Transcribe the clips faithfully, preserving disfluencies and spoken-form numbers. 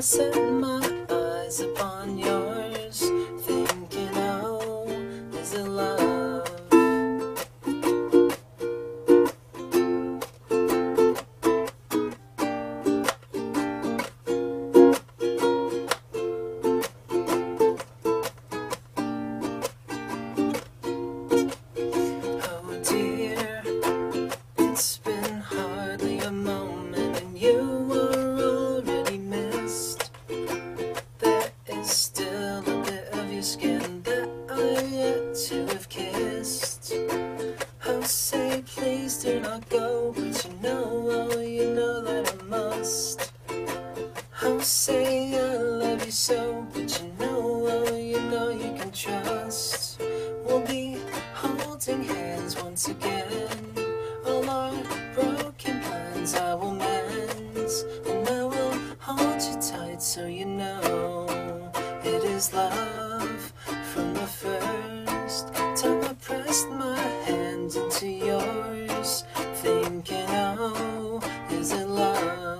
set my eyes upon yours, thinking, oh, is it love? Oh dear, it's been hardly a moment and you are already missed. There is still a bit of your skin that I yet to have kissed. Oh, say please do not go, but you know, oh, you know that I must. Oh, say I love you so, but you know, oh, you know you can trust. We'll be holding hands once again. All our broken plans I will mend, and I will hold you tight so you know it is love from the first time I pressed my hand into yours, thinking, oh, is it love?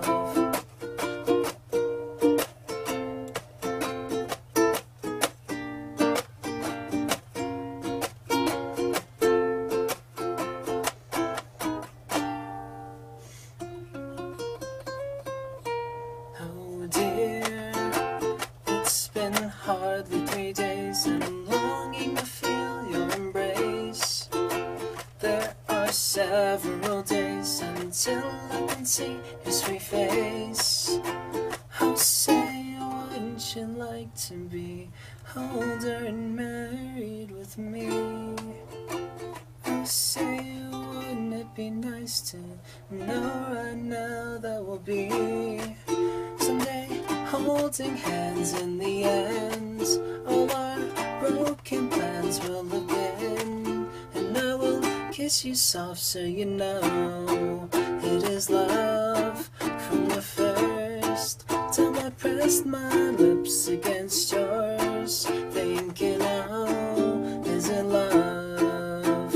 Oh dear, it's been hardly three days and I'm longing to feel your embrace. There are several days until I can see your sweet face. Oh, say, wouldn't you like to be older and married with me? Oh, say, wouldn't it be nice to know right now that we'll be someday holding hands in the end. All our broken plans will begin, and I will kiss you soft so you know it is love from the first time I pressed my lips against yours, thinking, oh, is it love?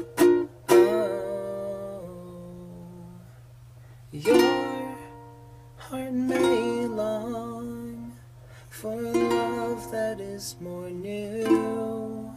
Oh, your heart may long for a love that is more new.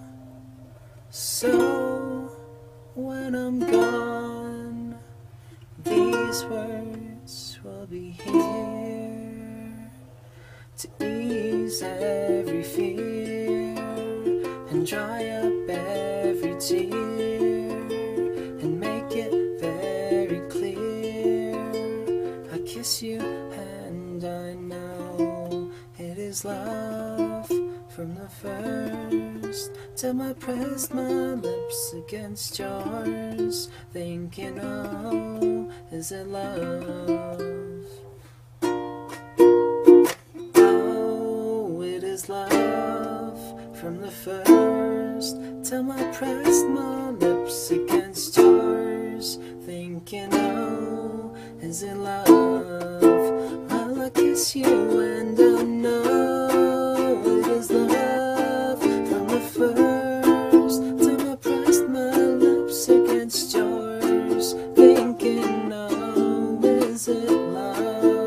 So when I'm gone, these words will be here to ease every fear and dry up every tear and make it very clear. I kiss you and I know it is love from the first time I pressed my lips against yours, thinking, oh, is it love? Oh, it is love from the first time I pressed my lips against yours, thinking, oh, is it love? Well, I kiss you and I know it is love from the first time I pressed my lips against yours, thinking, oh, is it love?